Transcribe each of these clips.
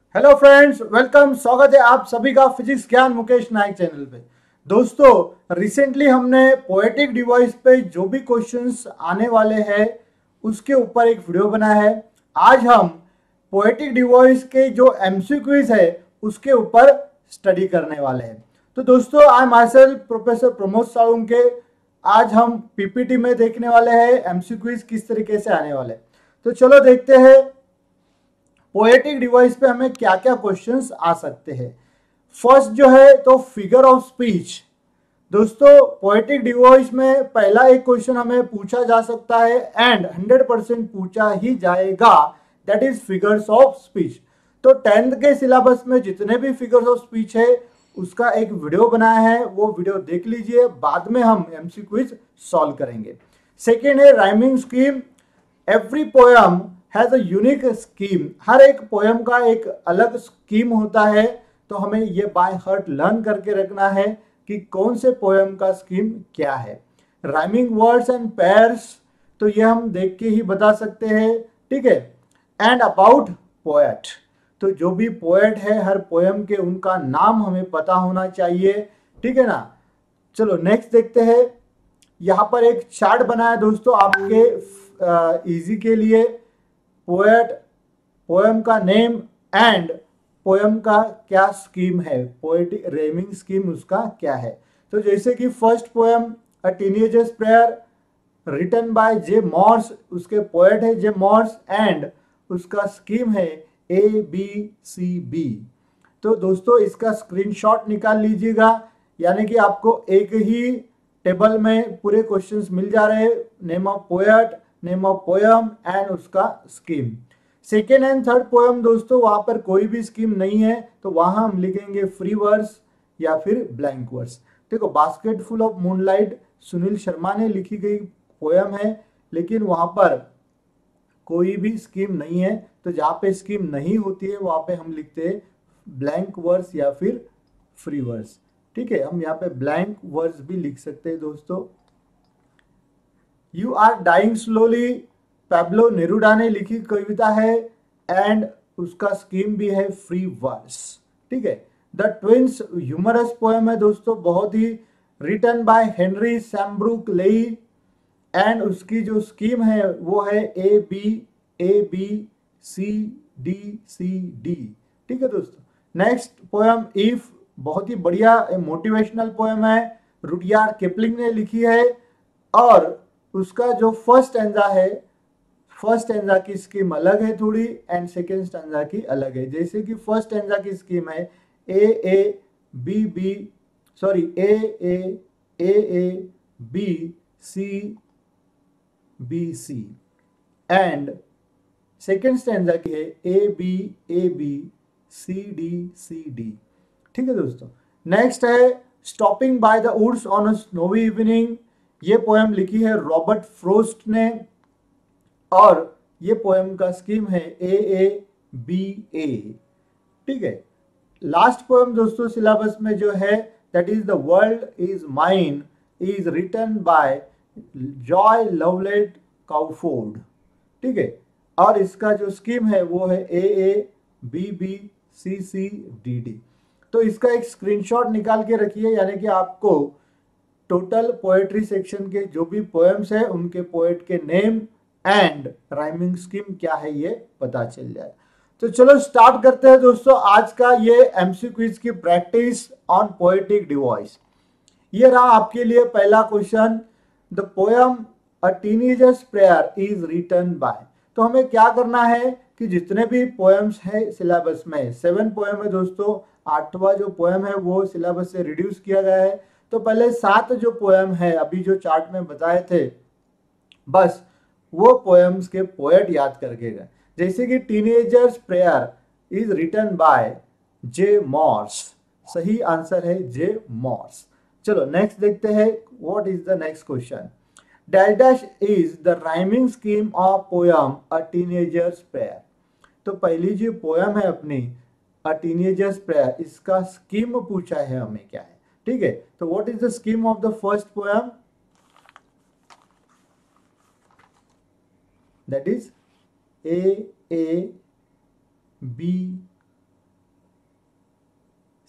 Hello friends, welcome. स्वागत है आप सभी का फिजिक्स ज्ञान मुकेश नायक चैनल पे। दोस्तों, रिसेंटली हमने पोएटिक डिवाइस पे जो भी क्वेश्चंस आने वाले हैं उसके ऊपर एक वीडियो बनाया है। आज हम पोएटिक डिवाइस के जो एमसीक्यूज है उसके ऊपर स्टडी करने वाले हैं। तो दोस्तों, I myself professor Pramod Salunke. आज हम पीपीटी में देखने वाले हैं एमसीक्यूज किस तरीके से आने वाले हैं। तो चलो देखते हैं पोएटिक डिवाइस पे हमें क्या क्या क्वेश्चंस आ सकते हैं। फर्स्ट जो है तो फिगर ऑफ स्पीच। दोस्तों, पोएटिक डिवाइस में पहला एक क्वेश्चन हमें पूछा जा सकता है एंड 100% पूछा ही जाएगा, that is figures of speech. तो 10th के सिलेबस में जितने भी फिगर्स ऑफ स्पीच है उसका एक वीडियो बनाया है, वो वीडियो देख लीजिए। बाद में हम एमसीक्यूज सॉल्व करेंगे। सेकेंड है rhyming scheme. Every poem has a unique scheme. हर एक पोयम का एक अलग स्कीम होता है, तो हमें ये बाय हार्ट लर्न करके रखना है कि कौन से पोयम का स्कीम क्या है। राइमिंग वर्ड्स एंड पेयर्स, तो ये हम देख के ही बता सकते हैं, ठीक है। एंड अबाउट पोएट, तो जो भी पोएट है हर पोयम के उनका नाम हमें पता होना चाहिए, ठीक है ना। चलो नेक्स्ट देखते हैं। यहाँ पर एक चार्ट बना है दोस्तों आपके इजी के लिए। पोएट, पोएम का नेम एंड पोएम का क्या स्कीम है, पोएटिक रेमिंग स्कीम उसका क्या है। तो जैसे कि first poem a teenager's prayer written by J Morse, उसके पोएट है जे मॉर्स एंड उसका स्कीम है ABCB। तो दोस्तों इसका स्क्रीनशॉट निकाल लीजिएगा, यानी कि आपको एक ही टेबल में पूरे क्वेश्चंस मिल जा रहे हैं। Name of poet, name of poem and उसका scheme. Second and third poem दोस्तों वहां पर कोई भी स्कीम नहीं है, तो वहां हम लिखेंगे फ्री वर्स या फिर ब्लैंक वर्स। देखो, basket full of moonlight Sunil Sharma ने लिखी गई पोयम है, लेकिन वहां पर कोई भी स्कीम नहीं है। तो जहाँ पे स्कीम नहीं होती है वहां पे हम लिखते हैं ब्लैंक वर्स या फिर फ्री वर्स, ठीक है। हम यहाँ पे ब्लैंक वर्स भी लिख सकते हैं दोस्तों। You are dying slowly Pablo Neruda ने लिखी कविता है एंड उसका स्कीम भी है फ्री वर्स, ठीक है। द ट्विंस ह्यूमरस पोएम है दोस्तों, बहुत ही written by Henry Sambrook Leigh and उसकी जो स्कीम है वो है ABCD, ठीक है दोस्तों। नेक्स्ट पोएम इफ, बहुत ही बढ़िया मोटिवेशनल पोएम है, रुडयार्ड किपलिंग ने लिखी है और उसका जो फर्स्ट स्टैंजा है, फर्स्ट स्टैंजा की स्कीम अलग है थोड़ी एंड सेकेंड स्टैंजा की अलग है। जैसे कि फर्स्ट स्टैंजा की स्कीम है AABB, sorry AABCBC and second stanza की है ABABCDCD, ठीक है दोस्तों। नेक्स्ट है stopping by the woods on a snowy evening. ये पोएम लिखी है रॉबर्ट फ्रोस्ट ने और ये पोएम का स्कीम है AABA, ठीक है। लास्ट पोएम दोस्तों सिलेबस में जो है that is the world is mine, is written by Joy Lovelet Crawford, ठीक है। और इसका जो स्कीम है वो है AABBCCDD। तो इसका एक स्क्रीनशॉट निकाल के रखिए, यानी कि आपको टोटल पोएट्री सेक्शन के जो भी पोएम्स है उनके पोएट के नेम एंड राइमिंग स्कीम क्या है ये पता चल जाए। तो चलो स्टार्ट करते हैं दोस्तों आज का ये एमसीक्यूज की प्रैक्टिस ऑन पोएटिक डिवाइस। ये रहा आपके लिए पहला question. The poem a teenager's prayer is written by. तो हमें क्या करना है कि जितने भी पोएम्स है सिलेबस में, 7 पोएम है दोस्तों, 8वां जो पोएम है वो सिलेबस से रिड्यूस किया गया है। तो पहले 7 जो पोएम है अभी जो चार्ट में बताए थे, बस वो पोएम्स के पोएट याद करके गए। जैसे कि teenager's prayer is written by J Morse, सही आंसर है जे मॉर्स। चलो नेक्स्ट देखते हैं, what is the next question. Dash dash is the rhyming scheme of poem a teenager's prayer. तो पहली जो पोयम है अपनी अ टीनेजर्स प्रेयर, इसका स्कीम पूछा है हमें क्या है, ठीक है। तो what is the scheme of the first poem, that is AABCD,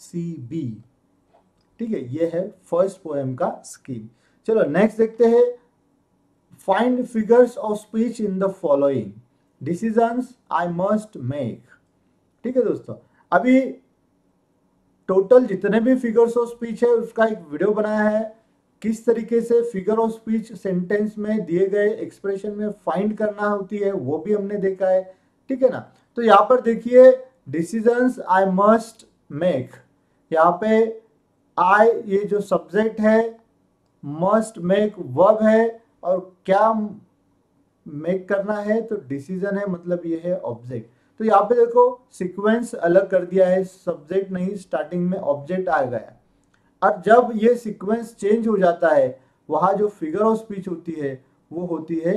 B. ठीक है, ये है फर्स्ट पोएम का स्कीम। चलो नेक्स्ट देखते हैं, find figures of speech in the following, decisions I must make. ठीक है दोस्तों, अभी टोटल जितने भी फिगर्स ऑफ स्पीच है उसका एक वीडियो बनाया है, किस तरीके से फिगर ऑफ स्पीच सेंटेंस में दिए गए एक्सप्रेशन में फाइंड करना होती है वो भी हमने देखा है। ठीक है ना, तो यहाँ पर देखिए डिसीजंस आई मस्ट मेक, यहाँ पे आई ये जो सब्जेक्ट है, मस्ट मेक वर्ब है, और क्या मेक करना है तो डिसीजन है, मतलब ये है ऑब्जेक्ट। तो यहाँ पे देखो सीक्वेंस अलग कर दिया है, सब्जेक्ट नहीं स्टार्टिंग में ऑब्जेक्ट आ गया। और जब ये सीक्वेंस चेंज हो जाता है वहां जो फिगर ऑफ स्पीच होती है वो होती है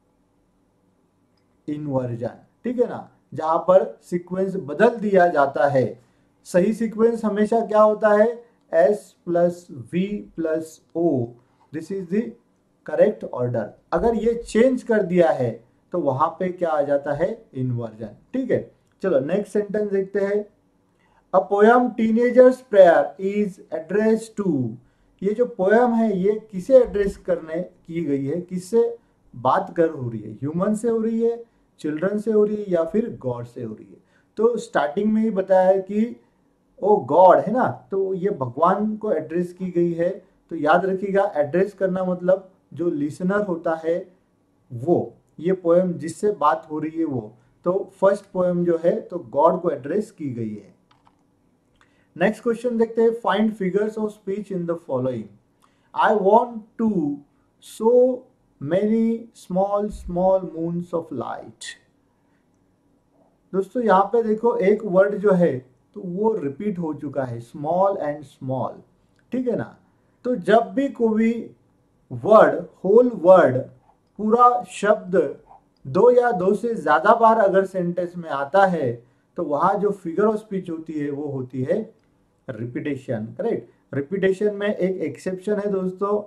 इन्वर्जन। ठीक है ना, जहां पर सीक्वेंस बदल दिया जाता है। सही सीक्वेंस हमेशा क्या होता है, S plus V plus O, this is the correct order. अगर ये चेंज कर दिया है तो वहां पे क्या आ जाता है, इन्वर्जन। ठीक है, चलो नेक्स्ट सेंटेंस देखते हैं, a poem teenager's prayer is address to. ये जो पोयम है ये किसे एड्रेस करने की गई है, किससे बात कर हो रही है, ह्यूमन से हो रही है, चिल्ड्रन से हो रही है, या फिर गॉड से हो रही है। तो स्टार्टिंग में ही बताया है कि ओ गॉड है ना, तो ये भगवान को एड्रेस की गई है। तो याद रखिएगा एड्रेस करना मतलब जो लिसनर होता है वो, ये पोएम जिससे बात हो रही है वो। तो फर्स्ट पोएम जो है तो गॉड को एड्रेस की गई है। नेक्स्ट क्वेश्चन देखते हैं, find figures of speech in the following, I want to sow many small small moons of light. दोस्तों यहाँ पे देखो एक वर्ड जो है तो वो रिपीट हो चुका है, स्मॉल एंड स्मॉल। ठीक है ना, तो जब भी कोई वर्ड, होल वर्ड, पूरा शब्द दो या दो से ज्यादा बार अगर सेंटेंस में आता है तो वहां जो फिगर ऑफ स्पीच होती है वो होती है रिपीटेशन। करेक्ट, रिपीटेशन में एक एक्सेप्शन है दोस्तों।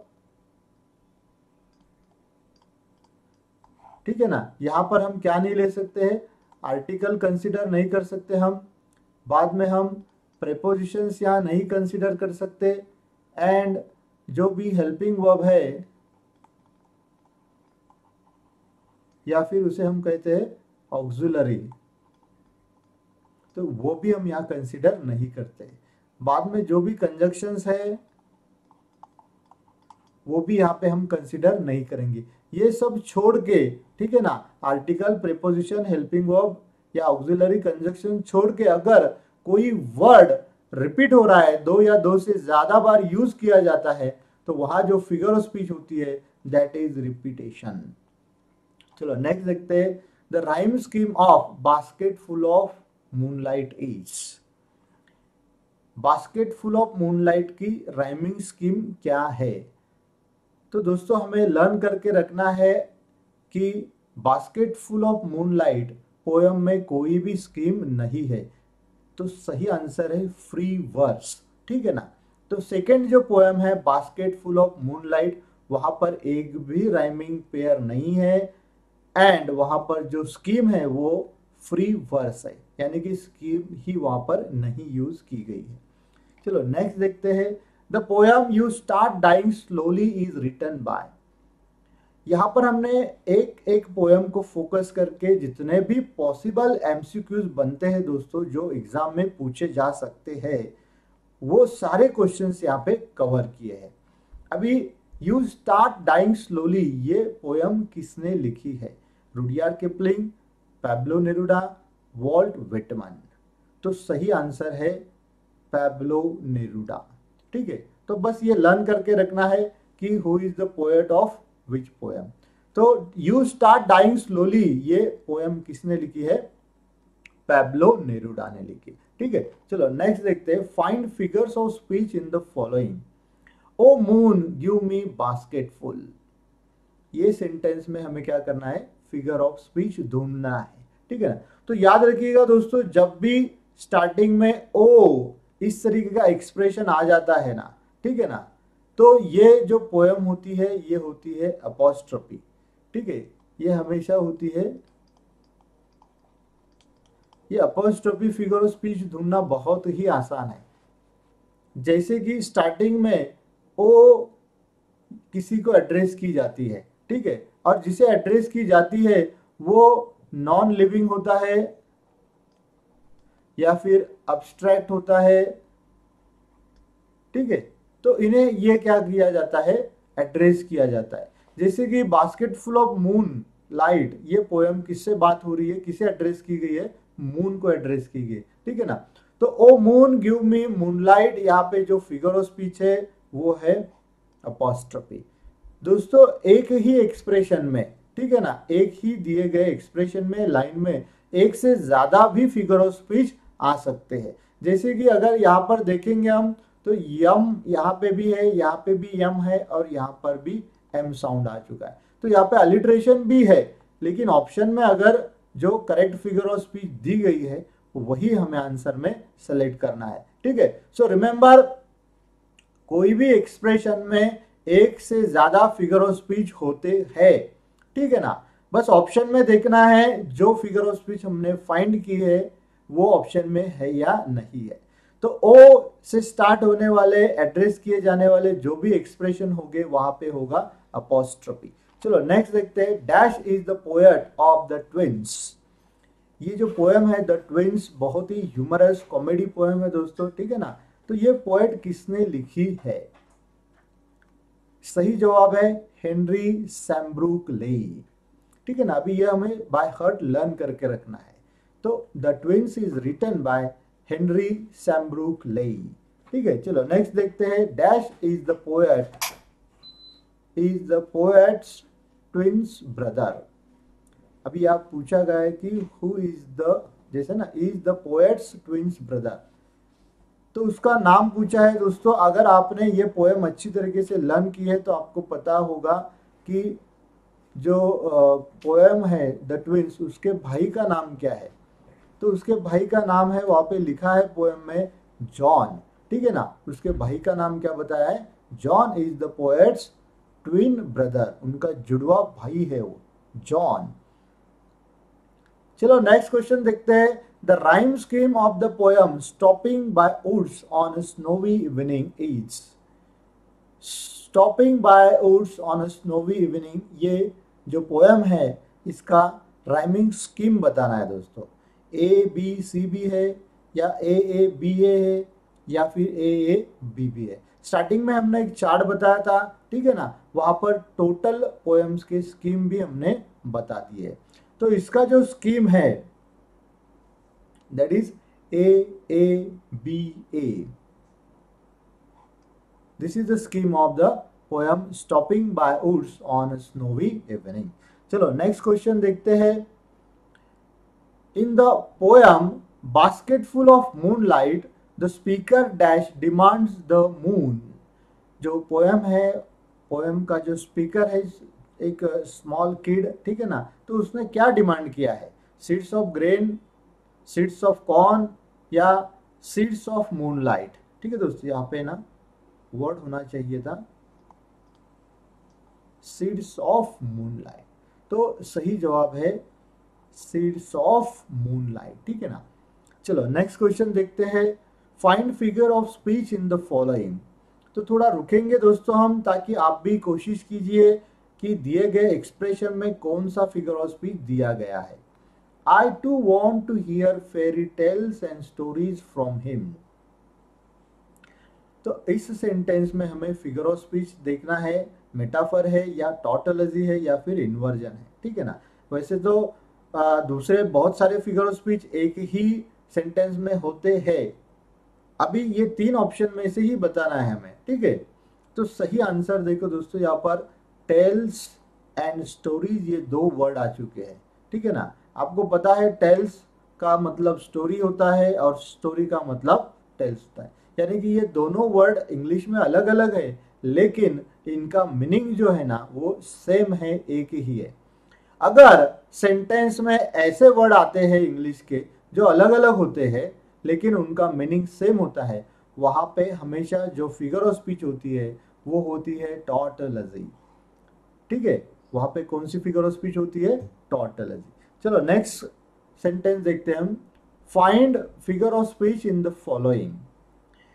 ठीक है ना, यहां पर हम क्या नहीं ले सकते हैं, आर्टिकल कंसीडर नहीं कर सकते हम, बाद में हम प्रेपोजिशंस यहाँ नहीं कंसीडर कर सकते, एंड जो भी हेल्पिंग वर्ब है या फिर उसे हम कहते हैं ऑक्सिलरी, तो वो भी हम यहाँ कंसीडर नहीं करते। बाद में जो भी कंजक्शंस है वो भी यहाँ पे हम कंसीडर नहीं करेंगे। ये सब छोड़ के, ठीक है ना, आर्टिकल, प्रेपोजिशन, हेल्पिंग वर्ब या ऑक्सिलरी कंजक्शन छोड़ के अगर कोई वर्ड रिपीट हो रहा है, दो या दो से ज्यादा बार यूज किया जाता है, तो वहां जो फिगर ऑफ स्पीच होती है दैट इज रिपीटेशन। चलो नेक्स्ट देखते हैं, the rhyme scheme of basket full of moonlight is. Basket full of moonlight की राइमिंग स्कीम क्या है? तो दोस्तों हमें लर्न करके रखना है कि basket full of moonlight poem में कोई भी स्कीम नहीं है, तो सही आंसर है फ्री वर्स। ठीक है ना, तो सेकंड जो पोयम है बास्केट फुल ऑफ मूनलाइट, वहां पर एक भी राइमिंग पेयर नहीं है, एंड वहां पर जो स्कीम है वो फ्री वर्स है, यानी कि स्कीम ही वहां पर नहीं यूज की गई है। चलो नेक्स्ट देखते हैं, the poem you start dying slowly is written by. यहां पर हमने एक एक पोयम को फोकस करके जितने भी पॉसिबल एमसीक्यूज बनते हैं दोस्तों, जो एग्जाम में पूछे जा सकते हैं, वो सारे क्वेश्चंस यहाँ पे कवर किए हैं। अभी यू स्टार्ट डाइंग स्लोली ये पोयम किसने लिखी है? Rudyard Kipling, Pablo Neruda, Walt Whitman. तो सही आंसर है पैब्लो नेरुडा। ठीक है, तो बस ये लर्न करके रखना है कि who is the poet of which poem. तो यू स्टार्ट डाइंग स्लोली ये पोयम किसने लिखी है? पैब्लो नेरुडा ने लिखी। ठीक है, चलो नेक्स्ट देखते हैं, find figures of speech in the following, O moon give me basket full. ये सेंटेंस में हमें क्या करना है? फिगर ऑफ स्पीच ढूंढना है। ठीक है ना, तो याद रखिएगा दोस्तों, जब भी स्टार्टिंग में ओ इस तरीके का एक्सप्रेशन आ जाता है ना, ठीक है ना, तो ये जो पोयम होती है ये होती है अपॉस्ट्रोफी। ठीक है, ये हमेशा होती है, ये अपॉस्ट्रोफी फिगर ऑफ स्पीच ढूंढना बहुत ही आसान है। जैसे कि स्टार्टिंग में ओ किसी को एड्रेस की जाती है, ठीक है, और जिसे एड्रेस की जाती है वो नॉन लिविंग होता है या फिर अब्स्ट्रैक्ट होता है, ठीक है। तो इन्हें ये क्या किया जाता है, एड्रेस किया जाता है। जैसे कि basket full of moon light, ये पोयम किससे बात हो रही है, किसे एड्रेस की गई है, मून को एड्रेस की गई, ठीक है ना। तो O moon give me moonlight, यहाँ पे जो फिगर ऑफ स्पीच है वो है अपोस्ट्रोफी। दोस्तों एक ही एक्सप्रेशन में, ठीक है ना, एक ही दिए गए एक्सप्रेशन में, लाइन में एक से ज्यादा भी फिगर ऑफ स्पीच आ सकते हैं। जैसे कि अगर यहाँ पर देखेंगे हम तो यम यहाँ पे भी है, यहाँ पे भी यम है और यहाँ पर भी एम साउंड आ चुका है। तो यहाँ पे अलिट्रेशन भी है, लेकिन ऑप्शन में अगर जो करेक्ट फिगर ऑफ स्पीच दी गई है वही हमें आंसर में सेलेक्ट करना है, ठीक है। सो रिमेंबर, कोई भी एक्सप्रेशन में एक से ज्यादा फिगर ऑफ स्पीच होते हैं, ठीक है ना। बस ऑप्शन में देखना है जो फिगर ऑफ स्पीच हमने फाइंड की है वो ऑप्शन में है या नहीं है। तो ओ से स्टार्ट होने वाले, एड्रेस किए जाने वाले जो भी एक्सप्रेशन होंगे वहां पे होगा अपोस्ट्रोफी। चलो नेक्स्ट देखते हैं। Dash is the poet of the twins. ये जो पोएम है द ट्विंस बहुत ही ह्यूमरस कॉमेडी पोएम है दोस्तों, ठीक है ना। तो ये पोएट किसने लिखी है? सही जवाब है हेनरी सैम्ब्रूक लेई, ठीक है ना। अभी ये हमें बाय हार्ट लर्न करके रखना है। तो the twins is written by Henry Sambrook Leigh, ठीक है। चलो नेक्स्ट देखते हैं। Dash is the poet's twins brother. अभी आप पूछा गया है कि हु इज द, जैसे ना, is the poet's twins brother, तो उसका नाम पूछा है। दोस्तों अगर आपने ये पोएम अच्छी तरीके से लर्न की है तो आपको पता होगा कि जो पोएम है द ट्विंस, उसके भाई का नाम क्या है। तो उसके भाई का नाम है, वहां पे लिखा है पोएम में जॉन, ठीक है ना। उसके भाई का नाम क्या बताया है? John is the poet's twin brother, उनका जुड़वा भाई है वो, जॉन। चलो नेक्स्ट क्वेश्चन देखते हैं। The rhyme scheme of the poem stopping by woods on a snowy evening is. Stopping by woods on a snowy evening, ये जो पोएम है इसका राइमिंग स्कीम बताना है दोस्तों। ए बी सी बी है या ए बी ए है या फिर ए बी बी है। स्टार्टिंग में हमने एक चार्ट बताया था, ठीक है ना, वहां पर टोटल पोएम्स के स्कीम भी हमने बता दी है। तो इसका जो स्कीम है that is A B A. This is the scheme of the poem stopping by woods on a snowy evening. चलो नेक्स्ट क्वेश्चन देखते हैं। In the poem basketful of moonlight the speaker dash demands the moon. जो poem है, poem का जो speaker है एक small kid, ठीक है ना, तो उसने क्या डिमांड किया है? Seeds of grain, seeds of corn या सीड्स ऑफ मूनलाइट, ठीक है दोस्तों। यहाँ पे ना वर्ड होना चाहिए था सीड्स ऑफ मूनलाइट, तो सही जवाब है सीड्स ऑफ मूनलाइट, ठीक है ना। चलो नेक्स्ट क्वेश्चन देखते हैं। Find figure of speech in the following. तो थोड़ा रुकेंगे दोस्तों हम, ताकि आप भी कोशिश कीजिए कि दिए गए एक्सप्रेशन में कौन सा फिगर ऑफ स्पीच दिया गया है। I too want to hear fairy tales and stories from him. तो इस सेंटेंस में हमें फिगर ऑफ स्पीच देखना है, मेटाफर है या टॉटोलॉजी है या फिर इन्वर्जन है, ठीक है ना। वैसे तो दूसरे बहुत सारे फिगर ऑफ स्पीच एक ही सेंटेंस में होते हैं। अभी ये तीन ऑप्शन में से ही बताना है हमें, ठीक है। तो सही आंसर देखो दोस्तों, यहाँ पर टेल्स एंड स्टोरीज ये दो वर्ड आ चुके हैं, ठीक है ना। आपको पता है टेल्स का मतलब स्टोरी होता है और स्टोरी का मतलब टेल्स होता है, यानी कि ये दोनों वर्ड इंग्लिश में अलग अलग है लेकिन इनका मीनिंग जो है ना वो सेम है, एक ही है। अगर सेंटेंस में ऐसे वर्ड आते हैं इंग्लिश के जो अलग अलग होते हैं लेकिन उनका मीनिंग सेम होता है, वहां पे हमेशा जो फिगर ऑफ स्पीच होती है वो होती है टॉटोलॉजी, ठीक है। वहां पे कौन सी फिगर ऑफ स्पीच होती है? टॉटोलॉजी। चलो नेक्स्ट सेंटेंस देखते हैं हम। Find figure of speech in the following.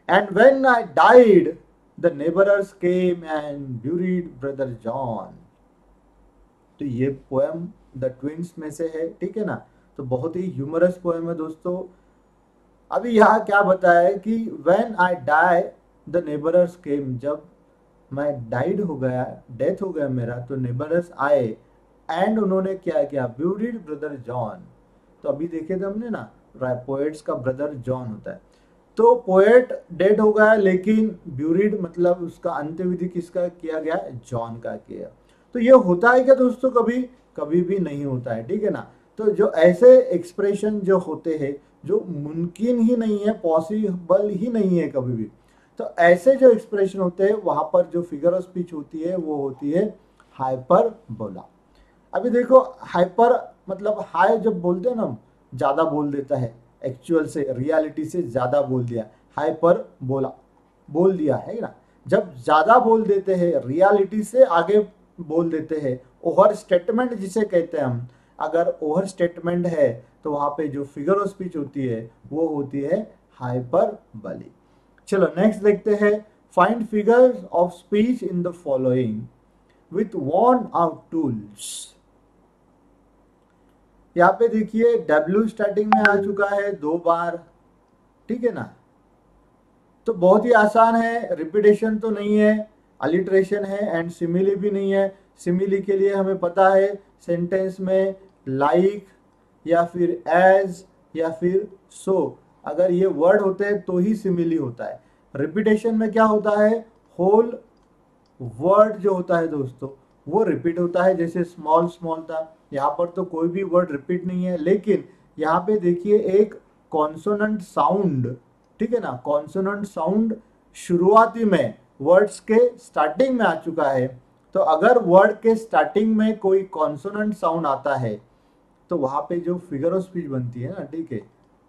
And when I died the neighbours came and buried brother John. तो ये पोएम द ट्विंस में से है, ठीक है ना। तो बहुत ही ह्यूमरस पोएम है दोस्तों। अभी यहाँ क्या बताया है कि when I die the neighbours came, जब मैं डाइड हो गया, डेथ हो गया मेरा, तो नेबरर्स आए एंड उन्होंने क्या किया, ब्यूरिड ब्रदर जॉन। तो अभी देखे थे हमने ना, पोएट्स का ब्रदर जॉन होता है। तो पोएट डेड हो गया, लेकिन ब्यूरिड मतलब उसका अंत्यविधि किसका किया गया, जॉन का किया। तो ये होता है क्या दोस्तों, कभी कभी भी नहीं होता है, ठीक है ना। तो जो ऐसे एक्सप्रेशन जो होते हैं, जो मुमकिन ही नहीं है, पॉसिबल ही नहीं है कभी भी, तो ऐसे जो एक्सप्रेशन होते हैं वहां पर जो फिगर ऑफ स्पीच होती है वो होती है हाइपरबोला। अभी देखो हाइपर मतलब हाई जब बोलते हैं ना, ज्यादा बोल देता है, एक्चुअल से रियलिटी से ज्यादा बोल दिया, हाइपर बोला बोल दिया है ना। जब ज्यादा बोल देते हैं, रियलिटी से आगे बोल देते हैं, ओवर स्टेटमेंट जिसे कहते हैं हम, अगर ओवर स्टेटमेंट है तो वहां पे जो फिगर ऑफ स्पीच होती है वो होती है हाइपरबोली। चलो नेक्स्ट देखते हैं, find figures of speech in the following with worn out tools. यहाँ पे देखिए W स्टार्टिंग में आ चुका है 2 बार, ठीक है ना। तो बहुत ही आसान है, रिपीटेशन तो नहीं है, अलिट्रेशन है एंड सिमिली भी नहीं है। सिमिली के लिए हमें पता है सेंटेंस में लाइक या फिर एज या फिर सो, अगर ये वर्ड होते हैं तो ही सिमिली होता है। रिपीटेशन में क्या होता है, होल वर्ड जो होता है दोस्तों वो रिपीट होता है, जैसे स्मॉल स्मॉल था, यहाँ पर तो कोई भी वर्ड रिपीट नहीं है, लेकिन यहाँ पे देखिए एक कॉन्सोनेंट साउंड, ठीक है ना, कॉन्सोनेंट साउंड शुरुआती में वर्ड्स के स्टार्टिंग में आ चुका है। तो अगर वर्ड के स्टार्टिंग में कोई कॉन्सोनेंट साउंड आता है तो वहां पे जो फिगर ऑफ स्पीच बनती है ना, ठीक है,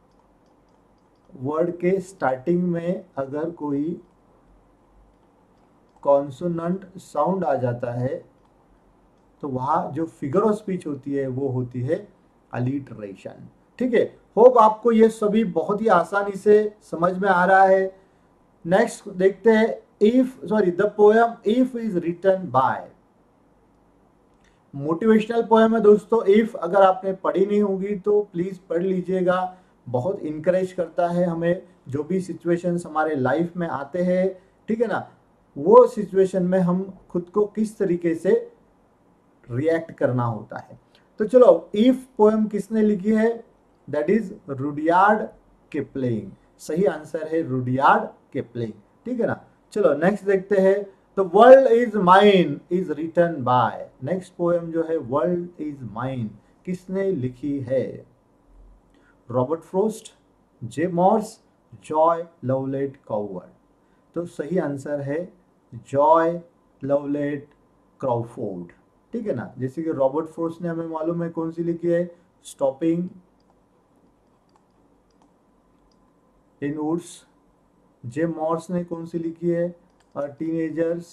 वर्ड के स्टार्टिंग में अगर कोई कॉन्सोनेंट साउंड आ जाता है तो वहां जो फिगर ऑफ स्पीच होती है वो होती है अलिटरेशन, ठीक है। होप आपको ये सभी बहुत ही आसानी से समझ में आ रहा है। नेक्स्ट देखते हैं, the poem if is written by. Motivational poem है दोस्तों। इफ अगर आपने पढ़ी नहीं होगी तो प्लीज पढ़ लीजिएगा, बहुत इनकरेज करता है हमें, जो भी सिचुएशंस हमारे लाइफ में आते हैं, ठीक है ना, वो सिचुएशन में हम खुद को किस तरीके से रिएक्ट करना होता है। तो चलो, इफ पोएम किसने लिखी है, दैट इज रुडयार्ड किपलिंग। सही आंसर है रुडयार्ड किपलिंग, ठीक है ना। चलो नेक्स्ट देखते हैं, the world is mine is written by. Next poem जो है वर्ल्ड इज माइन किसने लिखी है, Robert Frost, J Morse, Joy Lovelet Crawford. तो सही आंसर है जॉय लवलेट क्रॉफोर्ड, ठीक है ना। जैसे कि रॉबर्ट फ्रोस्ट ने हमें मालूम है कौन सी लिखी है, stopping in woods. J Morse ने कौन सी लिखी है, टीनेजर्स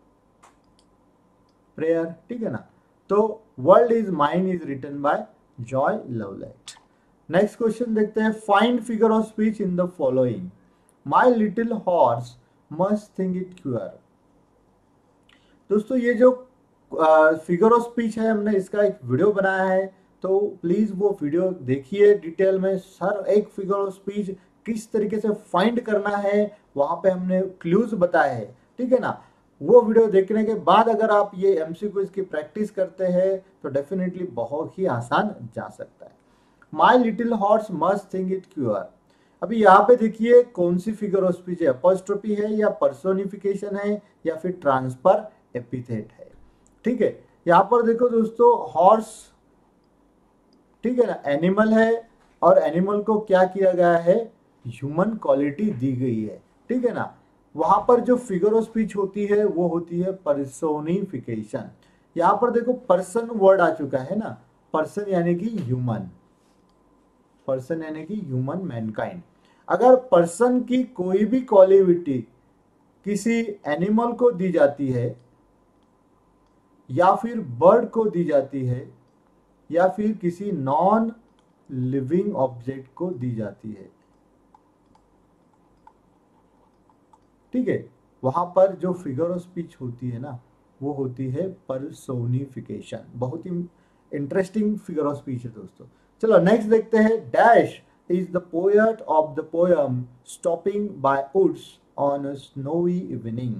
प्रेयर, ठीक है ना। तो world is mine is written by Joy Lovelet. Next question देखते हैं, find figure of speech in the following. My little horse must think it queer. दोस्तों ये जो फिगर ऑफ स्पीच है, हमने इसका एक वीडियो बनाया है, तो प्लीज वो वीडियो देखिए डिटेल में। सर एक फिगर ऑफ स्पीच किस तरीके से फाइंड करना है वहां पे हमने क्लूज बताए हैं, ठीक है ना। वो वीडियो देखने के बाद अगर आप ये एमसीक्यूज की प्रैक्टिस करते हैं तो डेफिनेटली बहुत ही आसान जा सकता है। My little horse must think it queer. अभी यहाँ पे देखिए कौन सी फिगर ऑफ स्पीच है, अपॉस्ट्रोफी है या पर्सोनिफिकेशन है या फिर ट्रांसफर एपिथेट है, ठीक है। यहाँ पर देखो दोस्तों, हॉर्स, ठीक है ना, एनिमल है, और एनिमल को क्या किया गया है, ह्यूमन क्वालिटी दी गई है, ठीक है ना। वहां पर जो फिगर ऑफ स्पीच होती है वो होती है पर्सोनिफिकेशन। यहाँ पर देखो पर्सन वर्ड आ चुका है ना, पर्सन यानी कि ह्यूमन, पर्सन यानी कि ह्यूमन मैनकाइंड। अगर पर्सन की कोई भी क्वालिटी किसी एनिमल को दी जाती है या फिर बर्ड को दी जाती है या फिर किसी नॉन लिविंग ऑब्जेक्ट को दी जाती है, ठीक है, वहां पर जो फिगर ऑफ स्पीच होती है ना, वो होती है पर्सोनिफिकेशन। बहुत ही इंटरेस्टिंग फिगर ऑफ स्पीच है दोस्तों। चलो नेक्स्ट देखते हैं। Dash is the poet of the poem stopping by woods on a snowy evening.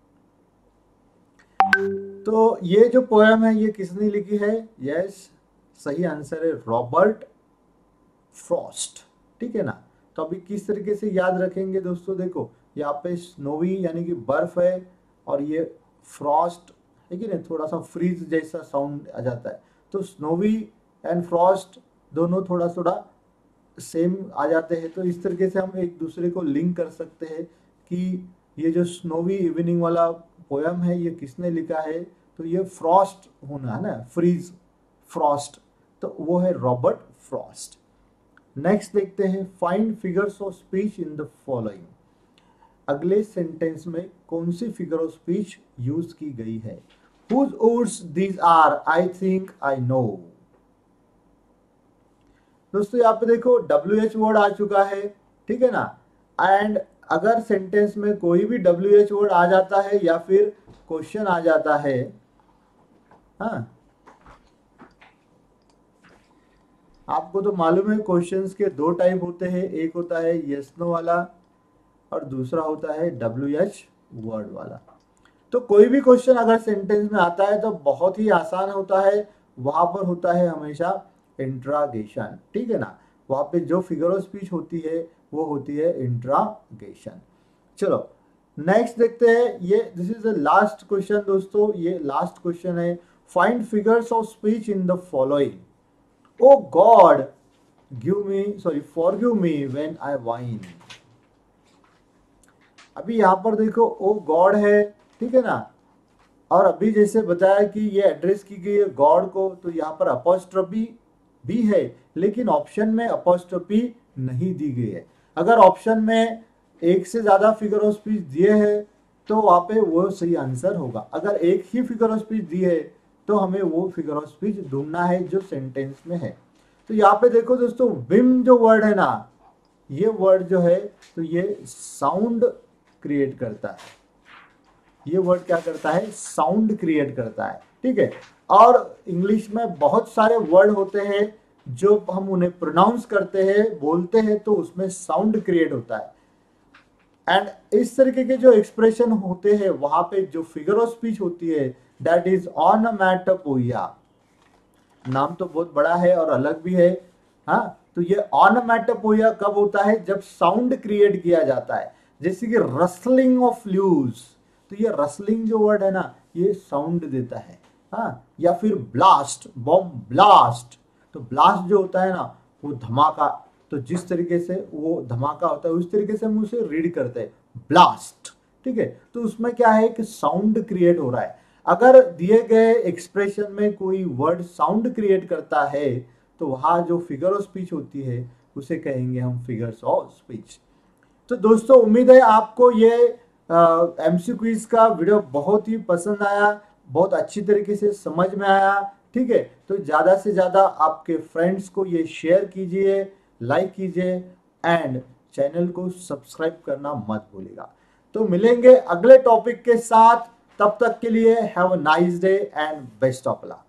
तो ये जो पोएम है ये किसने लिखी है? यस, सही आंसर है रॉबर्ट फ्रॉस्ट। ठीक है ना। तो अभी किस तरीके से याद रखेंगे दोस्तों, देखो यहाँ पे स्नोवी यानी कि बर्फ है, और ये फ्रॉस्ट है कि नहीं, थोड़ा सा फ्रीज जैसा साउंड आ जाता है। तो स्नोवी एंड फ्रॉस्ट दोनों थोड़ा थोड़ा सेम आ जाते हैं। तो इस तरीके से हम एक दूसरे को लिंक कर सकते हैं कि ये जो स्नोवी इवनिंग वाला पोयम है ये किसने लिखा है? तो ये फ्रॉस्ट होना है ना, फ्रीज फ्रॉस्ट, तो वो है रॉबर्ट फ्रॉस्ट। नेक्स्ट देखते हैं। Find figures of speech in the following. अगले सेंटेंस में कौन सी फिगर ऑफ स्पीच यूज की गई है? Whose words these are? I think I know। दोस्तों यहाँ पे देखो WH वर्ड आ चुका है, ठीक है ना। एंड अगर सेंटेंस में कोई भी WH वर्ड आ जाता है या फिर क्वेश्चन आ जाता है, हाँ, आपको तो मालूम है क्वेश्चंस के दो टाइप होते हैं, एक होता है यस नो वाला और दूसरा होता है WH वर्ड वाला। तो कोई भी क्वेश्चन अगर सेंटेंस में आता है तो बहुत ही आसान होता है, वहां पर होता है हमेशा इंट्रागेशन। ठीक है ना, वहां पे जो फिगर ऑफ स्पीच होती है वो होती है इंट्रागेशन। चलो नेक्स्ट देखते हैं। ये this is the last question दोस्तों, ये लास्ट क्वेश्चन है। Find figures of speech in the following. O God forgive me when I whine. अभी यहाँ पर देखो ओ गॉड है, ठीक है ना, और अभी जैसे बताया कि ये एड्रेस की गई है गॉड को, तो यहाँ पर अपॉस्ट्रोफी भी है, लेकिन ऑप्शन में अपॉस्ट्रोफी नहीं दी गई है। अगर ऑप्शन में एक से ज्यादा फिगर ऑफ स्पीच दिए हैं तो वहाँ पे वो सही आंसर होगा। अगर एक ही फिगर ऑफ स्पीच दी है तो हमें वो फिगर ऑफ स्पीच ढूंढना है जो सेंटेंस में है। तो यहाँ पे देखो दोस्तों, विम जो वर्ड है ना, ये वर्ड जो है तो ये साउंड क्रिएट करता है। ये वर्ड क्या करता है? साउंड क्रिएट करता है। ठीक है, और इंग्लिश में बहुत सारे वर्ड होते हैं जो हम उन्हें प्रोनाउंस करते हैं, बोलते हैं, तो उसमें साउंड क्रिएट होता है। एंड इस तरीके के जो एक्सप्रेशन होते हैं वहां पे जो फिगर ऑफ स्पीच होती है दैट इज ऑनोमैटोपोइया। नाम तो बहुत बड़ा है और अलग भी है, हाँ। तो ये ऑनोमैटोपोइया कब होता है? जब साउंड क्रिएट किया जाता है, जैसे कि रसलिंग ऑफ लीव्स। तो ये रसलिंग जो वर्ड है ना, ये साउंड देता है, हाँ। या फिर ब्लास्ट, बॉम्ब ब्लास्ट। तो ब्लास्ट जो होता है ना, वो धमाका। तो जिस तरीके से वो धमाका होता है उस तरीके से हम उसे रीड करते हैं, ब्लास्ट। ठीक है, तो उसमें क्या है कि साउंड क्रिएट हो रहा है। अगर दिए गए एक्सप्रेशन में कोई वर्ड साउंड क्रिएट करता है तो वहां जो फिगर ऑफ स्पीच होती है उसे कहेंगे हम फिगर्स ऑफ स्पीच। तो दोस्तों उम्मीद है आपको ये एमसीक्यू क्विज का वीडियो बहुत ही पसंद आया, बहुत अच्छी तरीके से समझ में आया। ठीक है, तो ज़्यादा से ज़्यादा आपके फ्रेंड्स को ये शेयर कीजिए, लाइक कीजिए एंड चैनल को सब्सक्राइब करना मत भूलिएगा। तो मिलेंगे अगले टॉपिक के साथ, तब तक के लिए have a nice day and best of luck.